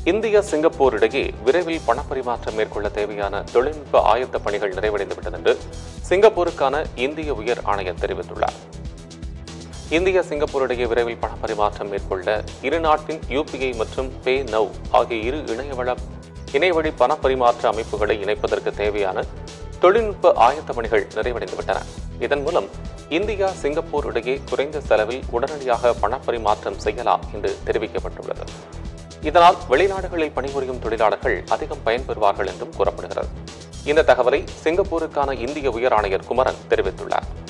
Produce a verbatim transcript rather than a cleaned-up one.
India Singapore இடையே விரைவில் பணப்பரிமாற்றம் மேற்கொள்ள தேவையான தொழில்நுட்ப ஆயத்த பணிகள் நிறைவடைந்துவிட்டது என்று சிங்கப்பூருக்கான இந்திய உயர் ஆணையர் தெரிவித்துள்ளார். இந்தியா சிங்கப்பூர் இடையே விரைவில் பணப்பரிமாற்றம் மேற்கொள்ள இரு நாட்டின் யூபிஐ மற்றும் பே நவ் ஆகிய இரு இணையவள இணையவழி பணப்பரிமாற்ற அமைப்புகளை இணைப்பதற்கு தேவையான தொழில்நுட்ப ஆயத்த பணிகள் நிறைவடைந்துவிட்டன. இதன் மூலம் இந்தியா சிங்கப்பூர் இடையே குறைந்த செலவில் உடனடியாக பணப்பரிமாற்றம் செய்யலாம் என்று தெரிவிக்கப்பட்டுள்ளது. இதனால் வெளிநாடுகளில் பணிபுரியும் தொழிலாளர்கள் அதிகம் பயன்பெறுவார்கள் என்றும் கூறப்படுகிறது. இந்த தகவலை சிங்கப்பூருக்கான இந்திய உயர் ஆணையர் குமரன் தெரிவித்துள்ளார்.